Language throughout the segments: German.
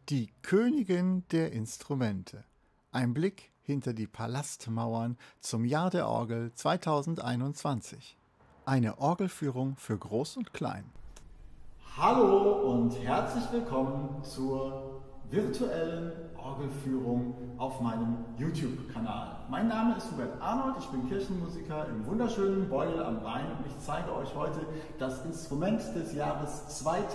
Die Königin der Instrumente. Ein Blick hinter die Palastmauern zum Jahr der Orgel 2021. Eine Orgelführung für Groß und Klein. Hallo und herzlich willkommen zur virtuellen Orgelführung auf meinem YouTube-Kanal. Mein Name ist Hubert Arnold, ich bin Kirchenmusiker im wunderschönen Beuel am Rhein und ich zeige euch heute das Instrument des Jahres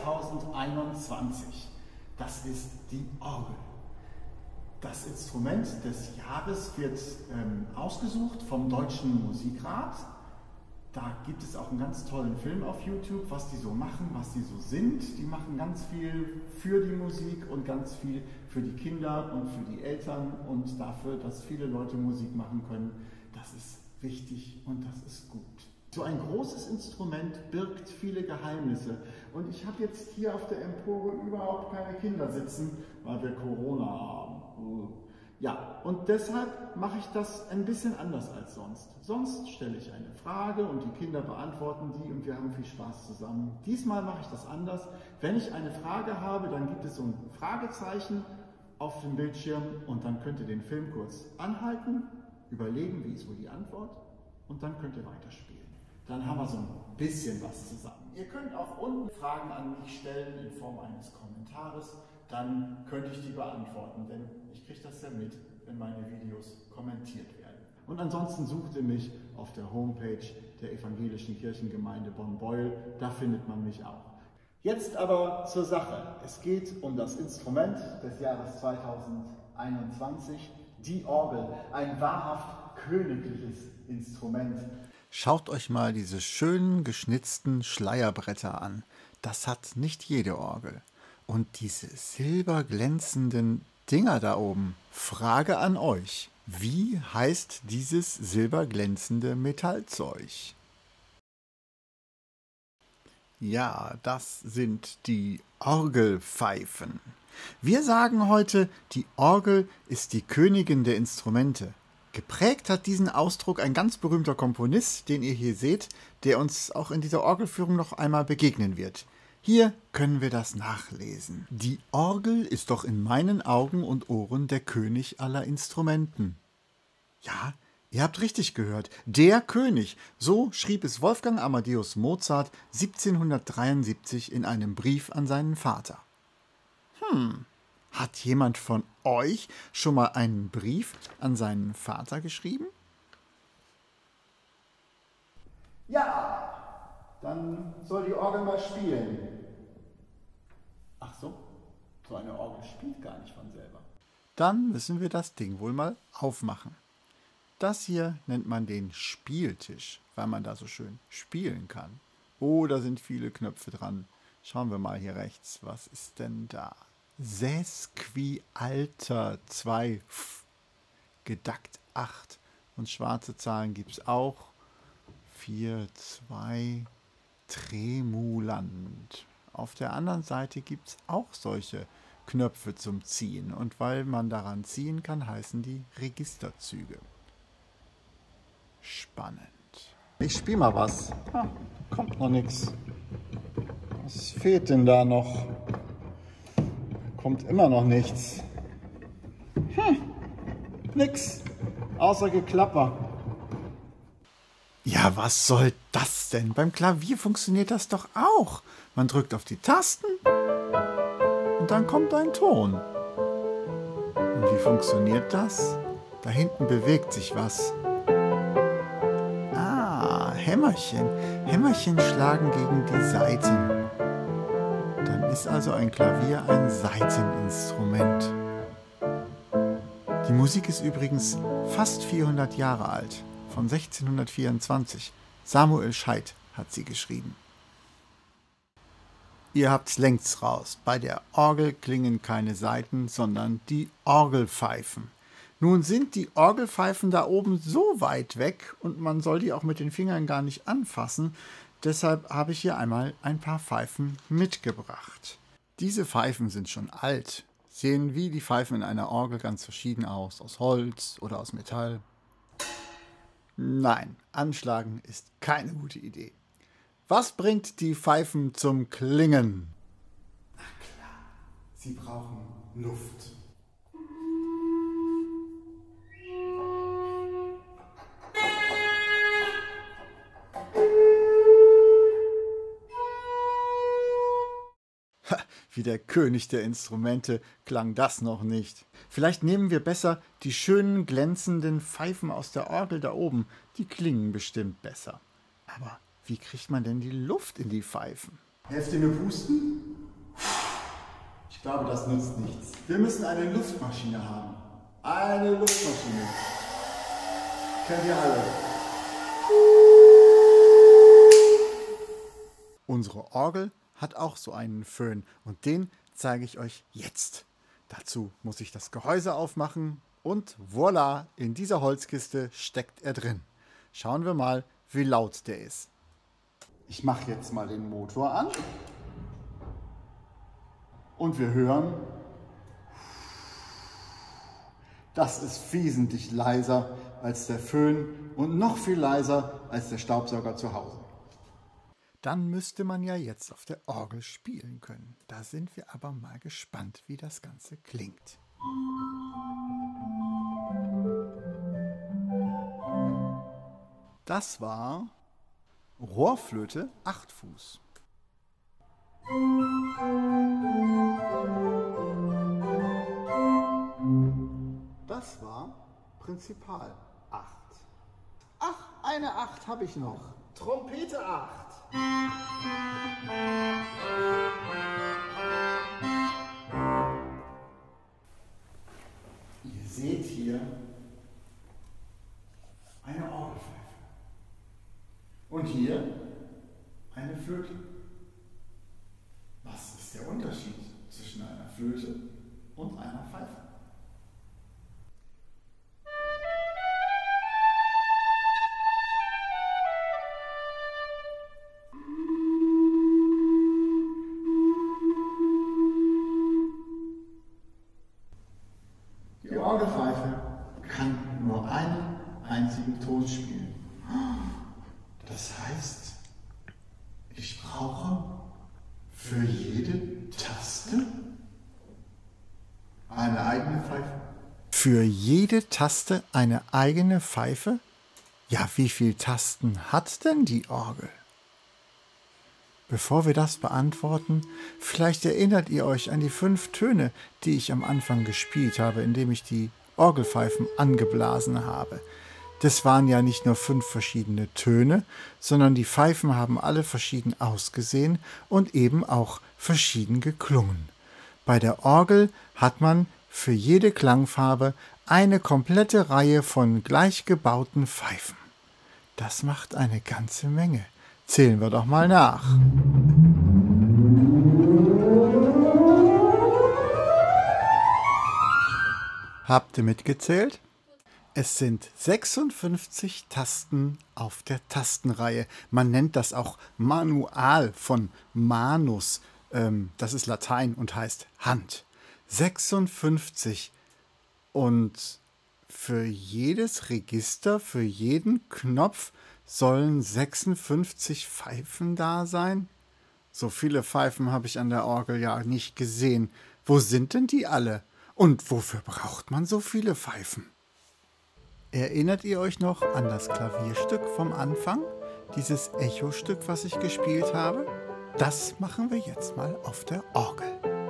2021. Das ist die Orgel. Das Instrument des Jahres wird ausgesucht vom Deutschen Musikrat. Da gibt es auch einen ganz tollen Film auf YouTube, was die so machen, was die so sind. Die machen ganz viel für die Musik und ganz viel für die Kinder und für die Eltern und dafür, dass viele Leute Musik machen können. Das ist wichtig und das ist gut. So ein großes Instrument birgt viele Geheimnisse. Und ich habe jetzt hier auf der Empore überhaupt keine Kinder sitzen, weil wir Corona haben. Ja, und deshalb mache ich das ein bisschen anders als sonst. Sonst stelle ich eine Frage und die Kinder beantworten die und wir haben viel Spaß zusammen. Diesmal mache ich das anders. Wenn ich eine Frage habe, dann gibt es so ein Fragezeichen auf dem Bildschirm und dann könnt ihr den Film kurz anhalten, überlegen, wie ist wohl die Antwort und dann könnt ihr weiterspielen. Dann haben wir so ein bisschen was zusammen. Ihr könnt auch unten Fragen an mich stellen in Form eines Kommentares. Dann könnte ich die beantworten, denn ich kriege das ja mit, wenn meine Videos kommentiert werden. Und ansonsten sucht ihr mich auf der Homepage der Evangelischen Kirchengemeinde Bonn-Beuel, da findet man mich auch. Jetzt aber zur Sache. Es geht um das Instrument des Jahres 2021, die Orgel, ein wahrhaft königliches Instrument. Schaut euch mal diese schönen geschnitzten Schleierbretter an. Das hat nicht jede Orgel. Und diese silberglänzenden Dinger da oben. Frage an euch. Wie heißt dieses silberglänzende Metallzeug? Ja, das sind die Orgelpfeifen. Wir sagen heute, die Orgel ist die Königin der Instrumente. Geprägt hat diesen Ausdruck ein ganz berühmter Komponist, den ihr hier seht, der uns auch in dieser Orgelführung noch einmal begegnen wird. Hier können wir das nachlesen. Die Orgel ist doch in meinen Augen und Ohren der König aller Instrumenten. Ja, ihr habt richtig gehört, der König. So schrieb es Wolfgang Amadeus Mozart 1773 in einem Brief an seinen Vater. Hat jemand von euch schon mal einen Brief an seinen Vater geschrieben? Ja, dann soll die Orgel mal spielen. Ach so, so eine Orgel spielt gar nicht von selber. Dann müssen wir das Ding wohl mal aufmachen. Das hier nennt man den Spieltisch, weil man da so schön spielen kann. Oh, da sind viele Knöpfe dran. Schauen wir mal hier rechts, was ist denn da? Sesquialter 2, gedackt 8 und schwarze Zahlen gibt es auch. 4, 2, tremulant. Auf der anderen Seite gibt es auch solche Knöpfe zum Ziehen und weil man daran ziehen kann, heißen die Registerzüge. Spannend. Ich spiele mal was. Kommt noch nichts. Was fehlt denn da noch? Kommt immer noch nichts. Nix. Außer Geklapper. Ja, was soll das denn? Beim Klavier funktioniert das doch auch. Man drückt auf die Tasten und dann kommt ein Ton. Und wie funktioniert das? Da hinten bewegt sich was. Ah, Hämmerchen. Hämmerchen schlagen gegen die Saiten. Dann ist also ein Klavier ein Saiteninstrument. Die Musik ist übrigens fast 400 Jahre alt, von 1624. Samuel Scheidt hat sie geschrieben. Ihr habt's längst raus. Bei der Orgel klingen keine Saiten, sondern die Orgelpfeifen. Nun sind die Orgelpfeifen da oben so weit weg und man soll die auch mit den Fingern gar nicht anfassen. Deshalb habe ich hier einmal ein paar Pfeifen mitgebracht. Diese Pfeifen sind schon alt, sehen wie die Pfeifen in einer Orgel ganz verschieden aus Holz oder aus Metall. Nein, anschlagen ist keine gute Idee. Was bringt die Pfeifen zum Klingen? Na klar, Sie brauchen Luft. Wie der König der Instrumente klang das noch nicht. Vielleicht nehmen wir besser die schönen glänzenden Pfeifen aus der Orgel da oben. Die klingen bestimmt besser. Aber wie kriegt man denn die Luft in die Pfeifen? Helft ihr mir pusten? Ich glaube, das nützt nichts. Wir müssen eine Luftmaschine haben. Eine Luftmaschine. Kennt ihr alle? Unsere Orgel hat auch so einen Föhn und den zeige ich euch jetzt. Dazu muss ich das Gehäuse aufmachen und voilà, in dieser Holzkiste steckt er drin. Schauen wir mal, wie laut der ist. Ich mache jetzt mal den Motor an und wir hören, das ist wesentlich leiser als der Föhn und noch viel leiser als der Staubsauger zu Hause. Dann müsste man ja jetzt auf der Orgel spielen können. Da sind wir aber mal gespannt, wie das Ganze klingt. Das war Rohrflöte 8 Fuß. Das war Prinzipal 8. Ach, eine 8 habe ich noch. Trompete 8. Ihr seht hier eine Orgelpfeife. Und hier eine Flöte. Was ist der Unterschied zwischen einer Flöte und einer Pfeife? Die Orgelpfeife kann nur einen einzigen Ton spielen. Das heißt, ich brauche für jede Taste eine eigene Pfeife. Für jede Taste eine eigene Pfeife? Ja, wie viele Tasten hat denn die Orgel? Bevor wir das beantworten, vielleicht erinnert ihr euch an die 5 Töne, die ich am Anfang gespielt habe, indem ich die Orgelpfeifen angeblasen habe. Das waren ja nicht nur 5 verschiedene Töne, sondern die Pfeifen haben alle verschieden ausgesehen und eben auch verschieden geklungen. Bei der Orgel hat man für jede Klangfarbe eine komplette Reihe von gleich gebauten Pfeifen. Das macht eine ganze Menge. Zählen wir doch mal nach. Habt ihr mitgezählt? Es sind 56 Tasten auf der Tastenreihe. Man nennt das auch Manual von Manus. Das ist Latein und heißt Hand. 56. Und für jedes Register, für jeden Knopf sollen 56 Pfeifen da sein? So viele Pfeifen habe ich an der Orgel ja nicht gesehen. Wo sind denn die alle? Und wofür braucht man so viele Pfeifen? Erinnert ihr euch noch an das Klavierstück vom Anfang? Dieses Echostück, was ich gespielt habe? Das machen wir jetzt mal auf der Orgel.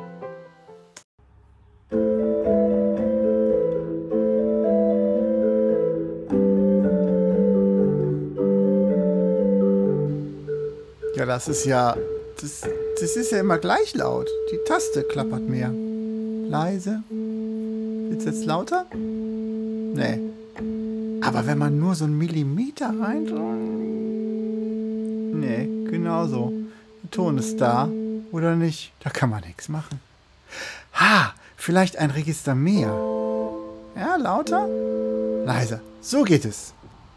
Ja, das ist ja immer gleich laut. Die Taste klappert mehr. Leise. Wird's jetzt lauter? Nee. Aber wenn man nur so einen Millimeter reindrückt. Nee, genauso. Der Ton ist da oder nicht. Da kann man nichts machen. Ha, vielleicht ein Register mehr. Ja, lauter? Leiser. So geht es.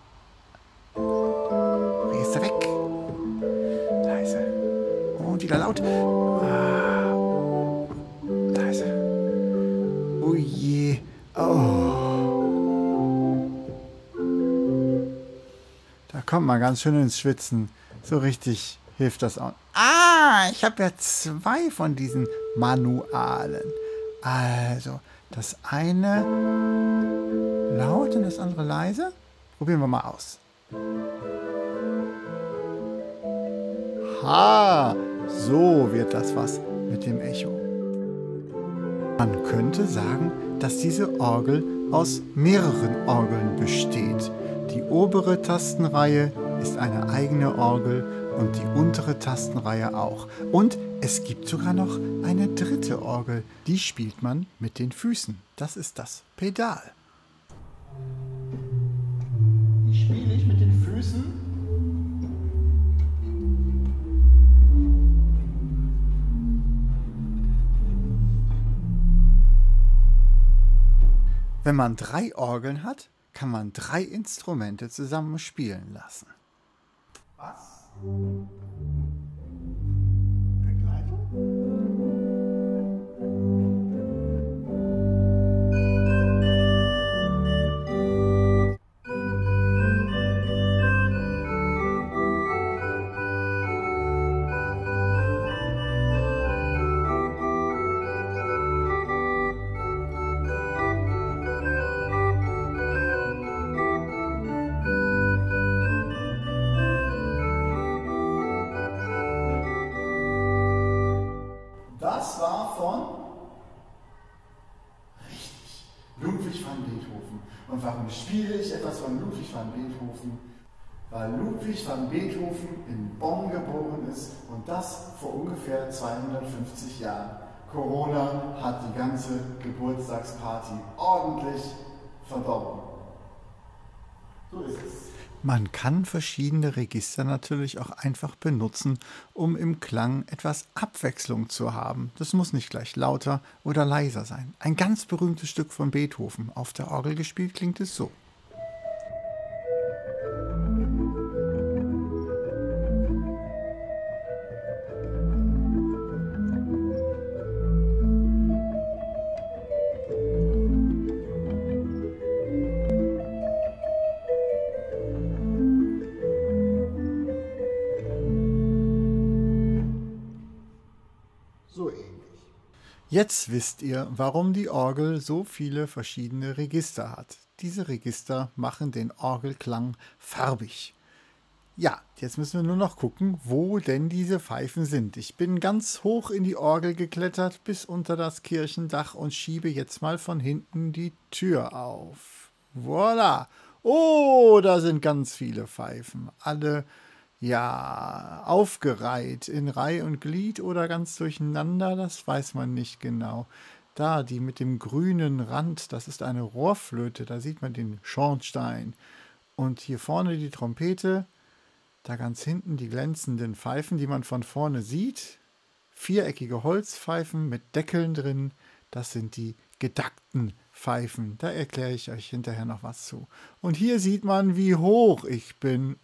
Register weg. Leise. Und wieder laut. Leise. Oh je. Oh. Da kommt man ganz schön ins Schwitzen. So richtig hilft das auch. Ah, ich habe ja 2 von diesen Manualen. Also, das eine laut und das andere leise. Probieren wir mal aus. Ha, so wird das was mit dem Echo. Man könnte sagen, dass diese Orgel aus mehreren Orgeln besteht. Die obere Tastenreihe ist eine eigene Orgel und die untere Tastenreihe auch. Und es gibt sogar noch eine dritte Orgel, die spielt man mit den Füßen. Das ist das Pedal. Die spiele ich mit den Füßen. Wenn man 3 Orgeln hat, kann man 3 Instrumente zusammen spielen lassen. Was? Begleitung? Das war von richtig, Ludwig van Beethoven. Und warum spiele ich etwas von Ludwig van Beethoven? Weil Ludwig van Beethoven in Bonn geboren ist und das vor ungefähr 250 Jahren. Corona hat die ganze Geburtstagsparty ordentlich verdorben. So ist es. Man kann verschiedene Register natürlich auch einfach benutzen, um im Klang etwas Abwechslung zu haben. Das muss nicht gleich lauter oder leiser sein. Ein ganz berühmtes Stück von Beethoven, auf der Orgel gespielt, klingt es so. So ähnlich. Jetzt wisst ihr, warum die Orgel so viele verschiedene Register hat. Diese Register machen den Orgelklang farbig. Ja, jetzt müssen wir nur noch gucken, wo denn diese Pfeifen sind. Ich bin ganz hoch in die Orgel geklettert bis unter das Kirchendach und schiebe jetzt mal von hinten die Tür auf. Voilà! Oh, da sind ganz viele Pfeifen. Alle, ja, aufgereiht in Reih und Glied oder ganz durcheinander, das weiß man nicht genau. Da, die mit dem grünen Rand, das ist eine Rohrflöte, da sieht man den Schornstein. Und hier vorne die Trompete, da ganz hinten die glänzenden Pfeifen, die man von vorne sieht. Viereckige Holzpfeifen mit Deckeln drin, das sind die gedackten Pfeifen. Da erkläre ich euch hinterher noch was zu. Und hier sieht man, wie hoch ich bin.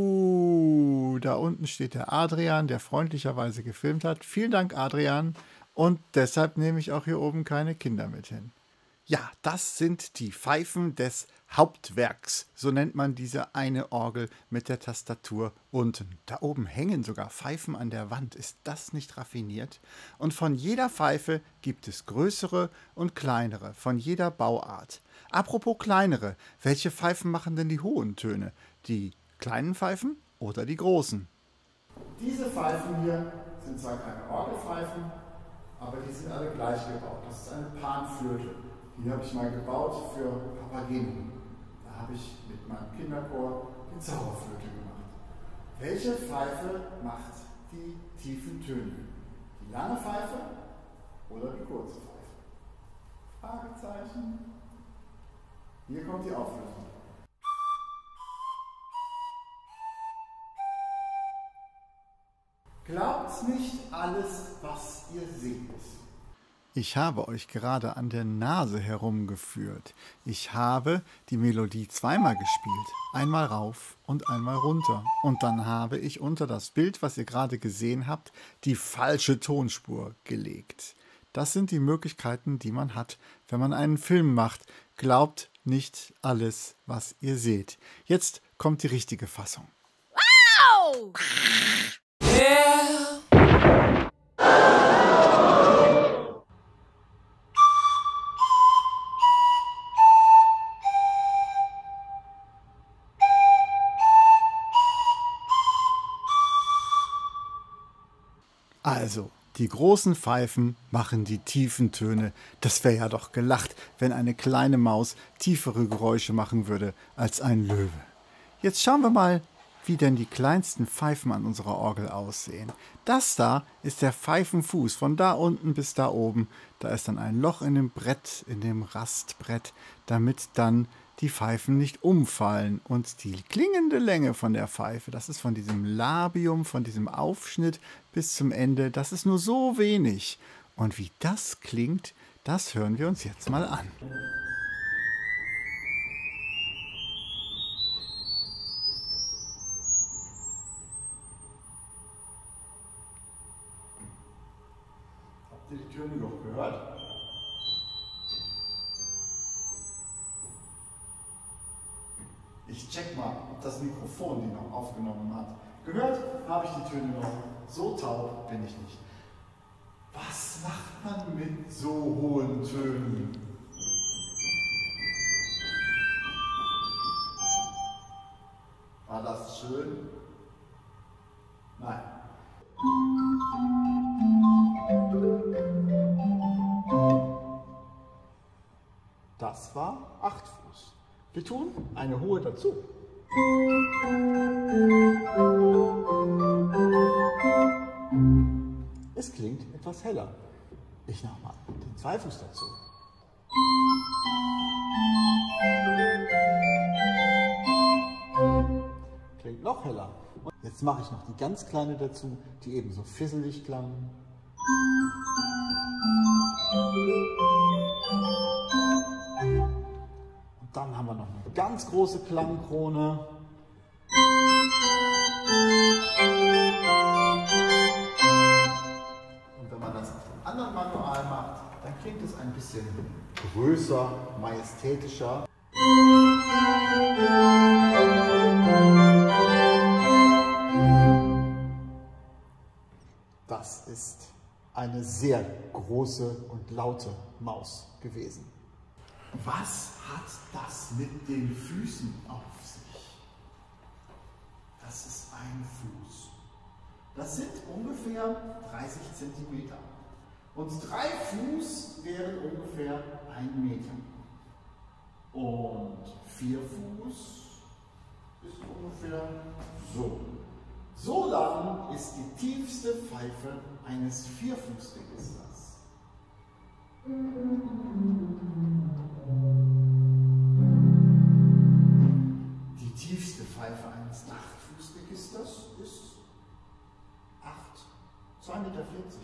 Da unten steht der Adrian, der freundlicherweise gefilmt hat. Vielen Dank, Adrian. Und deshalb nehme ich auch hier oben keine Kinder mit hin. Ja, das sind die Pfeifen des Hauptwerks. So nennt man diese eine Orgel mit der Tastatur unten. Da oben hängen sogar Pfeifen an der Wand. Ist das nicht raffiniert? Und von jeder Pfeife gibt es größere und kleinere, von jeder Bauart. Apropos kleinere, welche Pfeifen machen denn die hohen Töne? Die kleinen Pfeifen oder die großen? Diese Pfeifen hier sind zwar keine Orgelpfeifen, aber die sind alle gleich gebaut. Das ist eine Panflöte. Die habe ich mal gebaut für Papageno. Da habe ich mit meinem Kinderchor die Zauberflöte gemacht. Welche Pfeife macht die tiefen Töne? Die lange Pfeife oder die kurze Pfeife? Fragezeichen. Hier kommt die Auflösung. Glaubt nicht alles, was ihr seht. Ich habe euch gerade an der Nase herumgeführt. Ich habe die Melodie zweimal gespielt. Einmal rauf und einmal runter. Und dann habe ich unter das Bild, was ihr gerade gesehen habt, die falsche Tonspur gelegt. Das sind die Möglichkeiten, die man hat, wenn man einen Film macht. Glaubt nicht alles, was ihr seht. Jetzt kommt die richtige Fassung. Wow! Yeah. Also, die großen Pfeifen machen die tiefen Töne. Das wäre ja doch gelacht, wenn eine kleine Maus tiefere Geräusche machen würde als ein Löwe. Jetzt schauen wir mal, wie denn die kleinsten Pfeifen an unserer Orgel aussehen. Das da ist der Pfeifenfuß, von da unten bis da oben. Da ist dann ein Loch in dem Brett, in dem Rastbrett, damit dann die Pfeifen nicht umfallen. Und die klingende Länge von der Pfeife, das ist von diesem Labium, von diesem Aufschnitt bis zum Ende, das ist nur so wenig. Und wie das klingt, das hören wir uns jetzt mal an. Habt ihr die Töne noch gehört? Ich check mal, ob das Mikrofon die noch aufgenommen hat. Gehört habe ich die Töne noch. So taub bin ich nicht. Was macht man mit so hohen Tönen? War das schön? Nein. Das war 8 Fuß. Wir tun eine hohe dazu. Es klingt etwas heller. Ich nochmal den 2 Fuß dazu. Klingt noch heller. Und jetzt mache ich noch die ganz kleine dazu, die ebenso fisselig klang. Und dann haben wir noch eine ganz große Klangkrone. Und wenn man das auf dem anderen Manual macht, dann klingt es ein bisschen größer, majestätischer. Das ist eine sehr große und laute Maus gewesen. Was hat das mit den Füßen auf sich? Das ist ein Fuß. Das sind ungefähr 30 cm. Und 3 Fuß wären ungefähr 1 Meter. Und 4 Fuß ist ungefähr so. So lang ist die tiefste Pfeife eines 4-Fuß-Registers. Die tiefste Pfeife eines 8-Fuß-Registers ist 2,40 Meter.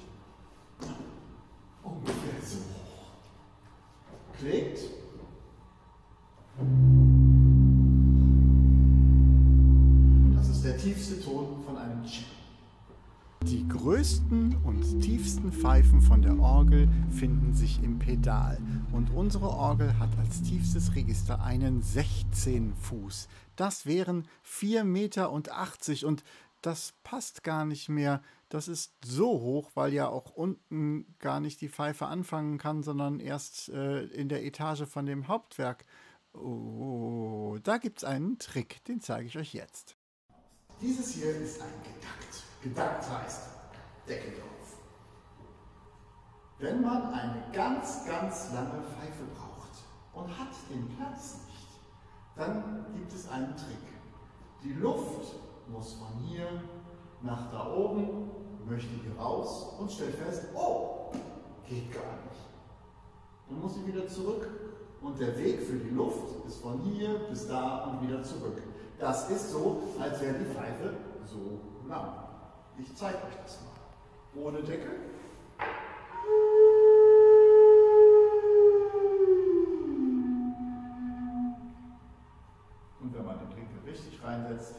Ungefähr so hoch. Klingt. Das ist der tiefste Ton von einem Cello. Die größten und tiefsten Pfeifen von der Orgel finden sich im Pedal. Und unsere Orgel hat als tiefstes Register einen 16 Fuß. Das wären 4,80 Meter und das passt gar nicht mehr. Das ist so hoch, weil ja auch unten gar nicht die Pfeife anfangen kann, sondern erst in der Etage von dem Hauptwerk. Oh, da gibt es einen Trick, den zeige ich euch jetzt. Dieses hier ist ein Gedackt. Gedackt heißt Deckel drauf. Wenn man eine ganz, ganz lange Pfeife braucht und hat den Platz nicht, dann gibt es einen Trick. Die Luft muss von hier nach da oben, möchte hier raus und stellt fest, oh, geht gar nicht. Dann muss sie wieder zurück und der Weg für die Luft ist von hier bis da und wieder zurück. Das ist so, als wäre die Pfeife so lang. Ich zeige euch das mal. Ohne Deckel. Und wenn man den Deckel richtig reinsetzt,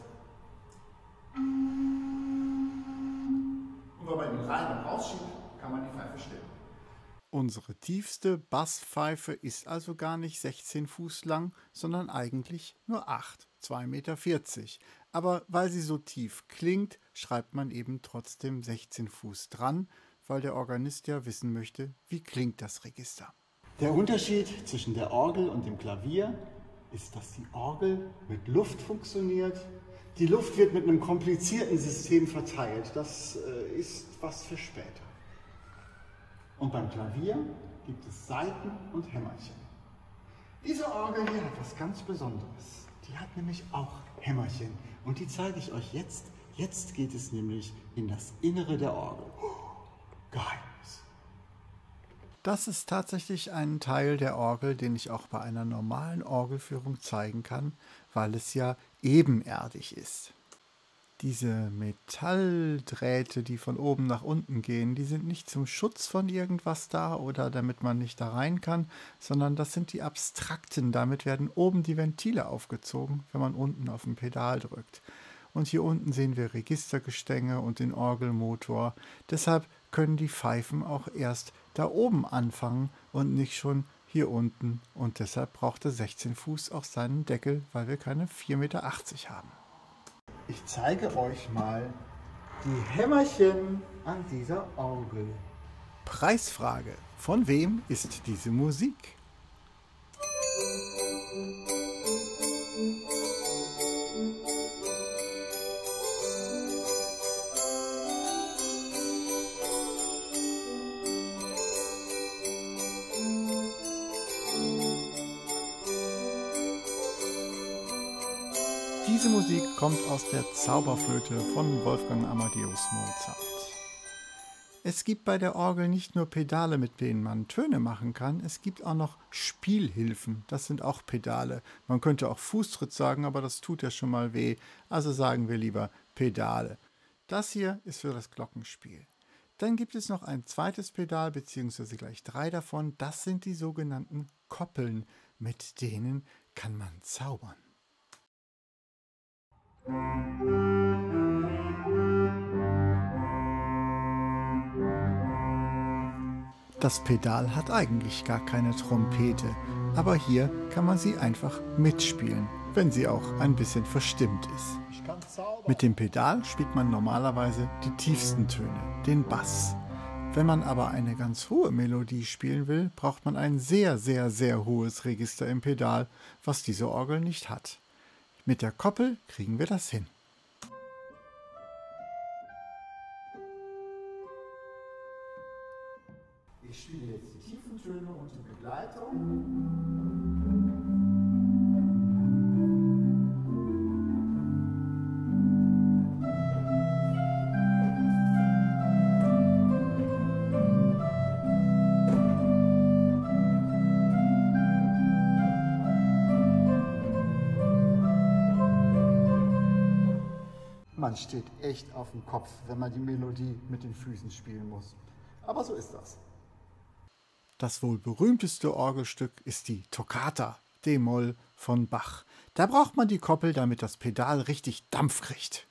und wenn man ihn rein und rausschiebt, kann man die Pfeife stimmen. Unsere tiefste Basspfeife ist also gar nicht 16 Fuß lang, sondern eigentlich nur 8, 2,40 Meter. Aber weil sie so tief klingt, schreibt man eben trotzdem 16 Fuß dran, weil der Organist ja wissen möchte, wie klingt das Register. Der Unterschied zwischen der Orgel und dem Klavier ist, dass die Orgel mit Luft funktioniert, Die Luft wird mit einem komplizierten System verteilt. Das ist was für später. Und beim Klavier gibt es Saiten und Hämmerchen. Diese Orgel hier hat was ganz Besonderes. Die hat nämlich auch Hämmerchen. Und die zeige ich euch jetzt. Jetzt geht es nämlich in das Innere der Orgel. Geheimnis. Das ist tatsächlich ein Teil der Orgel, den ich auch bei einer normalen Orgelführung zeigen kann, weil es ja ebenerdig ist. Diese Metalldrähte, die von oben nach unten gehen, die sind nicht zum Schutz von irgendwas da oder damit man nicht da rein kann, sondern das sind die abstrakten. Damit werden oben die Ventile aufgezogen, wenn man unten auf ein Pedal drückt. Und hier unten sehen wir Registergestänge und den Orgelmotor. Deshalb können die Pfeifen auch erst da oben anfangen und nicht schon hier unten. Und deshalb braucht der 16 Fuß auch seinen Deckel, weil wir keine 4,80 Meter haben. Ich zeige euch mal die Hämmerchen an dieser Orgel. Preisfrage: Von wem ist diese Musik? Diese Musik kommt aus der Zauberflöte von Wolfgang Amadeus Mozart. Es gibt bei der Orgel nicht nur Pedale, mit denen man Töne machen kann, es gibt auch noch Spielhilfen. Das sind auch Pedale. Man könnte auch Fußtritt sagen, aber das tut ja schon mal weh. Also sagen wir lieber Pedale. Das hier ist für das Glockenspiel. Dann gibt es noch ein zweites Pedal, beziehungsweise gleich 3 davon. Das sind die sogenannten Koppeln. Mit denen kann man zaubern. Das Pedal hat eigentlich gar keine Trompete, aber hier kann man sie einfach mitspielen, wenn sie auch ein bisschen verstimmt ist. Mit dem Pedal spielt man normalerweise die tiefsten Töne, den Bass. Wenn man aber eine ganz hohe Melodie spielen will, braucht man ein sehr, sehr, sehr hohes Register im Pedal, was diese Orgel nicht hat. Mit der Koppel kriegen wir das hin. Ich spiele jetzt die tiefen Töne und die Begleitung. Man steht echt auf dem Kopf, wenn man die Melodie mit den Füßen spielen muss. Aber so ist das. Das wohl berühmteste Orgelstück ist die Toccata, d-Moll von Bach. Da braucht man die Koppel, damit das Pedal richtig Dampf kriegt.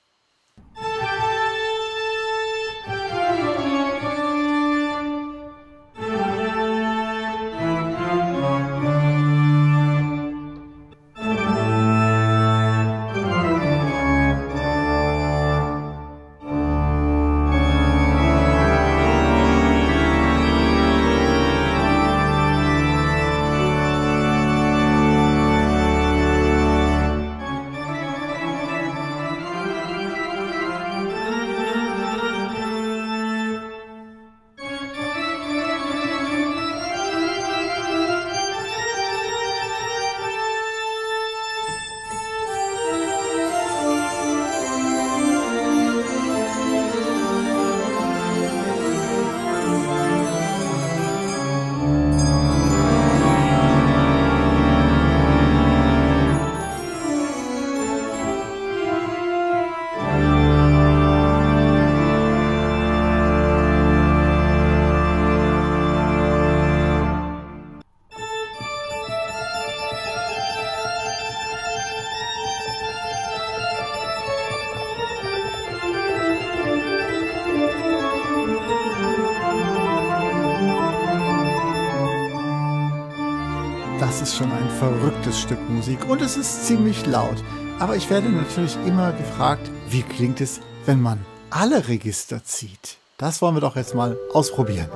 Das ist schon ein verrücktes Stück Musik und es ist ziemlich laut. Aber ich werde natürlich immer gefragt, wie klingt es, wenn man alle Register zieht? Das wollen wir doch jetzt mal ausprobieren.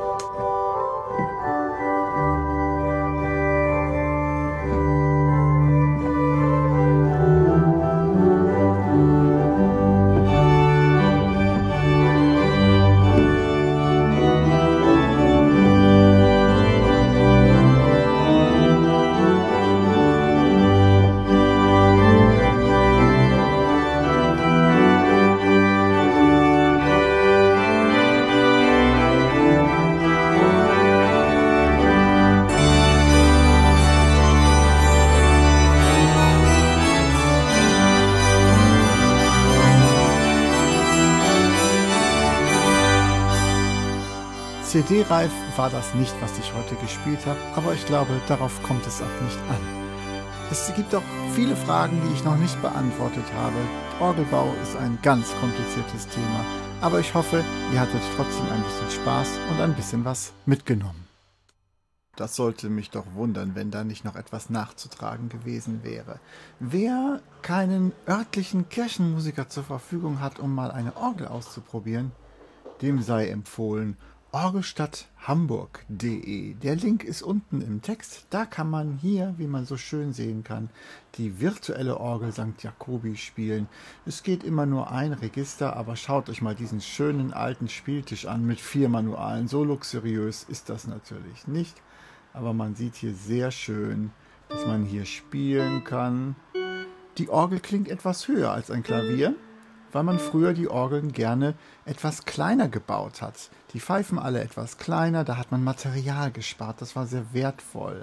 CD-reif war das nicht, was ich heute gespielt habe, aber ich glaube, darauf kommt es auch nicht an. Es gibt auch viele Fragen, die ich noch nicht beantwortet habe. Orgelbau ist ein ganz kompliziertes Thema, aber ich hoffe, ihr hattet trotzdem ein bisschen Spaß und ein bisschen was mitgenommen. Das sollte mich doch wundern, wenn da nicht noch etwas nachzutragen gewesen wäre. Wer keinen örtlichen Kirchenmusiker zur Verfügung hat, um mal eine Orgel auszuprobieren, dem sei empfohlen orgelstadthamburg.de. Der Link ist unten im Text. Da kann man hier, wie man so schön sehen kann, die virtuelle Orgel St. Jacobi spielen. Es geht immer nur ein Register, aber schaut euch mal diesen schönen alten Spieltisch an mit 4 Manualen. So luxuriös ist das natürlich nicht. Aber man sieht hier sehr schön, dass man hier spielen kann. Die Orgel klingt etwas höher als ein Klavier, weil man früher die Orgeln gerne etwas kleiner gebaut hat. Die Pfeifen alle etwas kleiner, da hat man Material gespart, das war sehr wertvoll.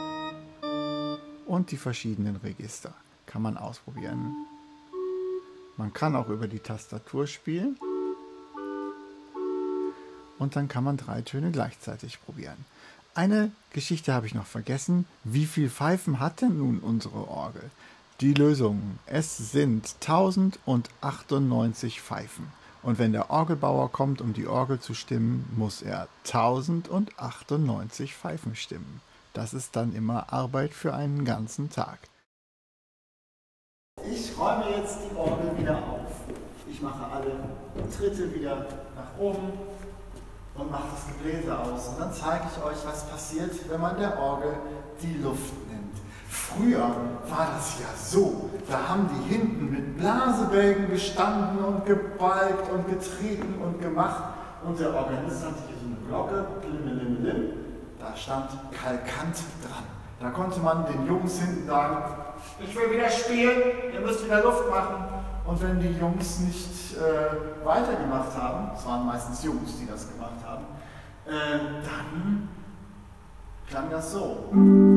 Und die verschiedenen Register kann man ausprobieren. Man kann auch über die Tastatur spielen. Und dann kann man 3 Töne gleichzeitig probieren. Eine Geschichte habe ich noch vergessen. Wie viele Pfeifen hat denn nun unsere Orgel? Die Lösung: Es sind 1098 Pfeifen. Und wenn der Orgelbauer kommt, um die Orgel zu stimmen, muss er 1098 Pfeifen stimmen. Das ist dann immer Arbeit für einen ganzen Tag. Ich räume jetzt die Orgel wieder auf. Ich mache alle Tritte wieder nach oben und mache das Gebläse aus. Und dann zeige ich euch, was passiert, wenn man der Orgel die Luft nimmt. Früher war das ja so, da haben die hinten mit Blasebälgen gestanden und gebalgt und getreten und gemacht. Und der Organist hatte hier so eine Glocke, Lim, da stand Kalkant dran. Da konnte man den Jungs hinten sagen, ich will wieder spielen, ihr müsst wieder Luft machen. Und wenn die Jungs nicht weitergemacht haben, es waren meistens Jungs, die das gemacht haben, dann klang das so.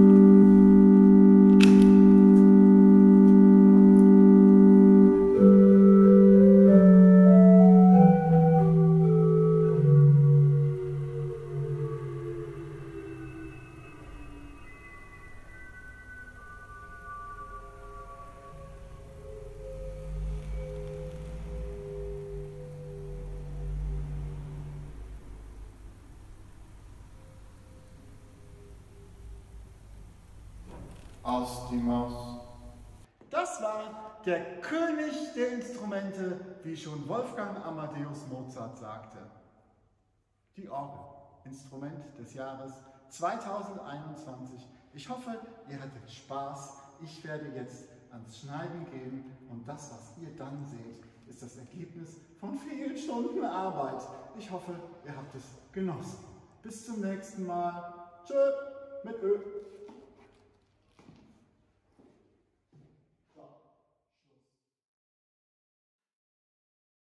Aus die Maus. Das war der König der Instrumente, wie schon Wolfgang Amadeus Mozart sagte. Die Orgel, Instrument des Jahres 2021. Ich hoffe, ihr hattet Spaß. Ich werde jetzt ans Schneiden gehen und das, was ihr dann seht, ist das Ergebnis von vielen Stunden Arbeit. Ich hoffe, ihr habt es genossen. Bis zum nächsten Mal. Tschö mit Ö.